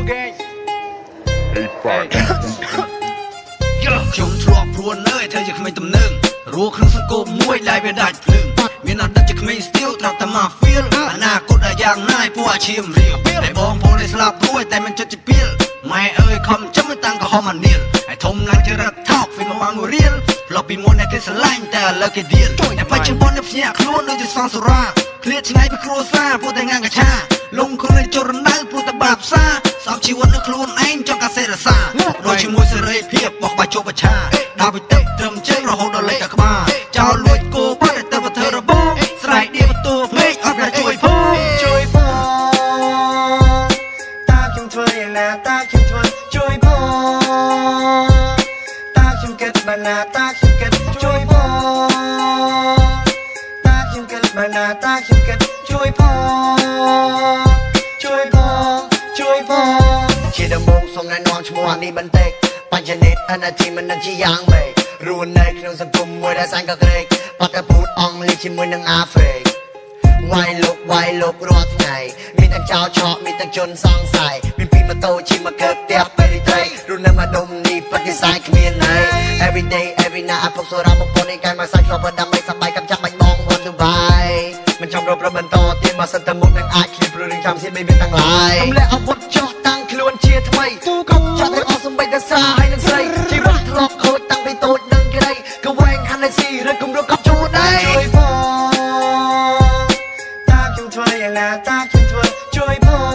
ខ្ញុំធ្លាប់ព្រួនអើយធ្វើជាក្មេងទំនើងរੂក្នុងសង្គមមួយដែលវាដាច់ភ្លើងមានអតីតជាក្មេងស្ទៀវត្រាប់តែមកហ្វៀលអនាគតដែលយ៉ាងណាយពួកអាឈាមរៀលតែបងប្អូនដែលស្លាប់រួចតែមិនចិត្តជាពីលម៉ែអើយខំចាំតាំងក៏ហមអានីលហើយធំឡើងជារត់ថោកវាមកមករៀលផ្លប់ពីមុនតែគេស្រឡាញ់តែឥឡូវគេឌៀលតែបច្ចុប្បន្នភ្ញាក់ខ្លួនដូចជាស្វងសូរ៉ាឃ្លាតឆ្ងាយពីគ្រួសារពួកតែងាងកាឆាលងខ្លួនចូលរណ្ដៅពួកតែបាបសាសោកជីវិតនៅខ្លួនឯងចង់កាសេរសាដូចជាមួយសេរីភាពបោះបាច់ជោបឆាដល់ពីតិចត្រឹមជើងរហូតដល់លេខកាក្បាលចោលលួចគោបាត់តែទៅធ្វើរបបស្រែកដៀបបន្ទូភ្លេចអត់តែជួយផងតាខ្ញុំធ្វើយ៉ាងណាតាខ្ញុំធ្វើជួយផងតាខ្ញុំគិតបានណាតាខ្ញុំគិតជួយផងតាខ្ញុំគិតបានណាតាខ្ញុំគិតជួយផងជាដំបងសូមណែនាំឈ្មោះអានេះបន្តិចបញ្ញនិតអនាទីមិននឹងជាយ៉ាងម៉េចរស់នៅក្នុងសង្គមមួយដែលសាញ់ក៏ក្រេកបាត់តែพูดអង់គ្លេសជាមួយនឹងអាហ្វ្រិកវាយលោករាល់ថ្ងៃមានទាំងចោលឆក់មានទាំងជនសង្ស័យមានពីម៉ូតូជិះមកកើតផ្ទះពេលរីត្រីរស់នៅមកដុំនេះបតិស័យគ្មានអី every day every night អពុកសូរ៉ាមកពនេះកាយមកសាច់ឆ្លប់ដើម្បីសប្បាយកំចាក់បាច់បងវត្តទៅបាយមិនចាំរកប្របន្តទៀតបើសិនតែមុខនឹងអាចឃ្លៀបរឿងចាំសៀនមិនមានទាំងឡាយទម្លាក់អាវុធចោះតាំងខ្លួនជាថ្មីកុំចាត់ឲ្យអស់សំបីតែសាហើយនឹងស្រីជីវិតធ្លាប់ខូចតាំងពីតូចនឹងក្រីក៏វែងហាន់ស៊ីឬគំរកកប់ជួនដែរជួយផងតាខ្ញុំធ្វើយ៉ាងណាតាខ្ញុំធ្វើជួយផង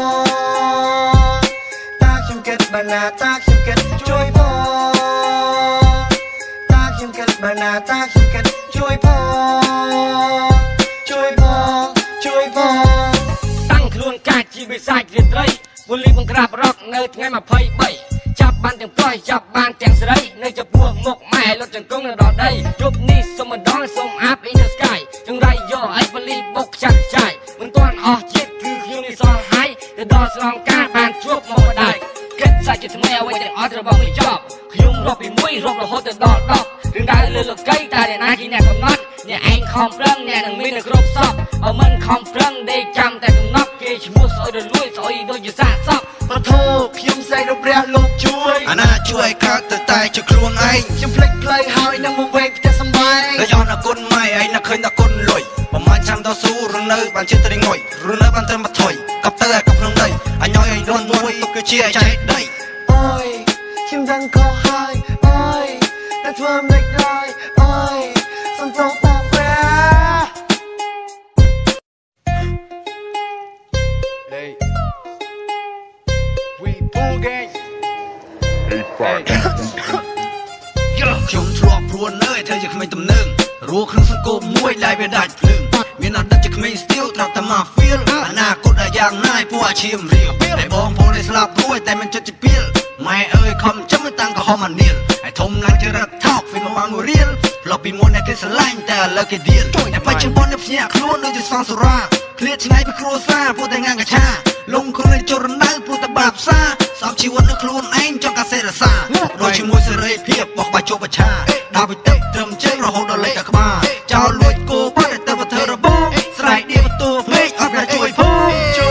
តាខ្ញុំគិតបានណាតាខ្ញុំគិតជួយផងតាខ្ញុំគិតបានណាតាខ្ញុំគិតជួយផងតាំងខ្លួនកាច់ជាវិសាចរាត្រីវូលីបង្ក្រាបរកនៅថ្ងៃ23ចាប់បានទាំងប្រុសចាប់បានទាំងស្រីនៅចំពោះមុខម៉ែលុតចង្គង់នៅដល់ដីជប់នេះសុំម្ដងសុំអាប់ in the sky ចង្រៃយកអីវូលីបុកចាក់ចាយមិនទាន់អស់ជាតិគឺខ្ញុំនេះសល់ហើយទៅដល់ស្រងការបានជួបមកម្ដាយគិតសាច់ជាថ្មីអ្វីទាំងអត់របស់មិនចប់ខ្ញុំរកពី1រករហូតទៅដល់10រឿងរ៉ាវលើលោកីតែអ្នកណាជាអ្នកកំណត់អ្នកឯងខំប្រឹងអ្នកនឹងមាននៅគ្រប់សពបើមិនខំប្រឹងដេកចាំតែកំណត់គេឈ្មោះស្អុយរលួយស្អុយដូចជាសាកសពប្រធោខ្ញុំស្អីដល់ព្រះលោកជួយអាណាជួយកើតទៅតែជាខ្លួនឯងខ្ញុំភ្លេចផ្លូវហើយនឹងមកវែងផ្ទះសំបែងតែយកអគុណម៉ែឯងនឹកឃើញតែគុណលុយប្រហែលចាំតស៊ូរនៅបានជាត្រីងុយរនៅបានត្រឹមបថុយកប់ទៅឯកក្នុងដីអញឲ្យរន់មួយគឺជាចែកដីអូយខ្ញុំដឹងខុសហើយអូយតែធ្វើមិនដែរអូយសុំទោសបងព្រះHey We Bull Gang Hey Fuck ខ្ញុំធ្លាប់ព្រួនអើយធ្វើជាក្មេងទំនើងរੂក្នុងសង្គមមួយដែលវាដាច់ភ្លើងមានអតីតជាក្មេងស្ទៀវត្រាប់តែមកហ្វៀលអនាគតដែលយ៉ាងណាយពួកអាឈាមរៀលតែបងប្អូនដែលស្លាប់រួចតែមិនចិត្តជាពីលម៉ែអើយខំចាំតាំងក៏ហមអានីលហើយធំឡើងជារត់ថោកវាមកមករៀលផ្លប់ពីមុនតែគេស្រឡាញ់តែឥឡូវគេឌៀលតែបច្ចុប្បន្នភ្ញាក់ខ្លួនដូចជាស្វងសូរ៉ាឃ្លាតឆ្ងាយពីគ្រួសារពួកតែងាងកាឆាលងខ្លួនចូលរណ្ដៅពួកតែបាបសាសោកជីវិតនៅខ្លួនឯងចង់កាសេរសាដូចជាមួយសេរីភាពបោះបាច់ជោបឆាដល់ពីតិចត្រឹមជើងរហូតដល់លេខកាក្បាលចោលលួចគោបាត់តែទៅធ្វើរបបស្រែកដៀបបន្ទូភ្លេចអត់តែជួយផង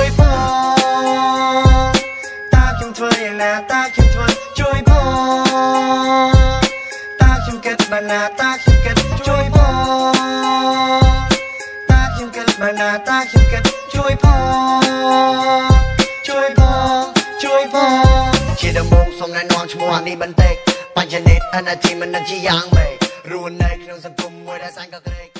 តាខ្ញុំធ្វើយ៉ាងណាតាខ្ញុំធ្វើជួយផងតាខ្ញុំគិតបានណាតាខ្ញុំគិតជួយផងតាខ្ញុំគិតបានណាតាខ្ញុំគិតជួយផងជាដំបងសូមណែនាំឈ្មោះអានេះបន្តិចបញ្ញនិតអនាទីមិននឹងជាយ៉ាងម៉េចរស់នៅក្នុងសង្គមមួយដែលសាញ់ក៏ក្រេក